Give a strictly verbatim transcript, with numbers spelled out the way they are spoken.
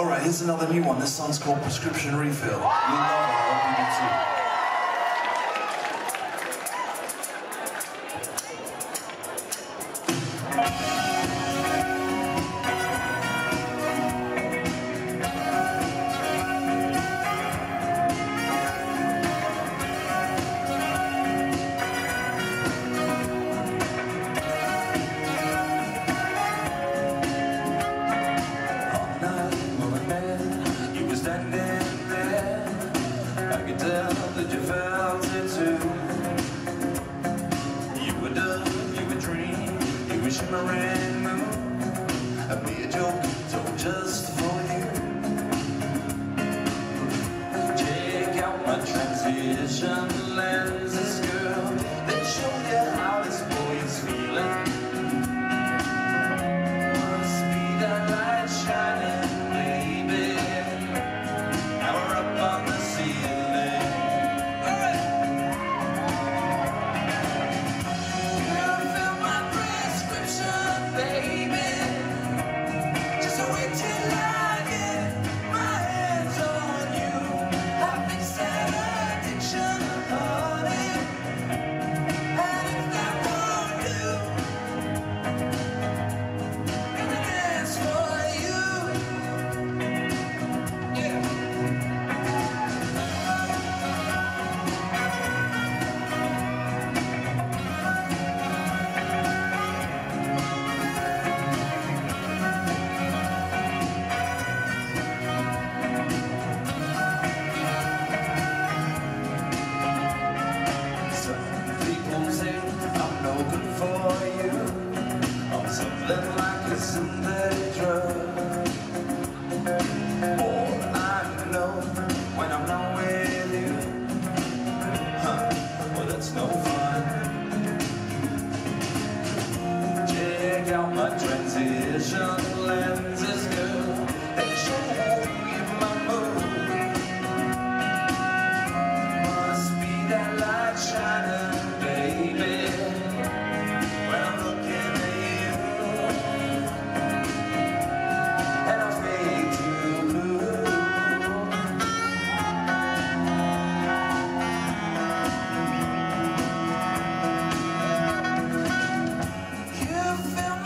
Alright, here's another new one. This song's called Prescription Refill. We love it, I hope you do too. That you felt it too. You were done, you were dream, you were shimmering moon. I made a joke, so just for you. Check out my transition lenses, girl. They show you how this boy is feeling. Must be that light shining, baby. Now we're up on the ceiling. Something like a synthetic drug. All I know when I'm not with you, huh, well that's no fun. Check out my transition lenses, girl. They show you my mood. Must be that light shining, baby. When I'm looking you feel